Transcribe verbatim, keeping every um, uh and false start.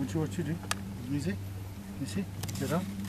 teach you what you do. Easy. You see? Get up.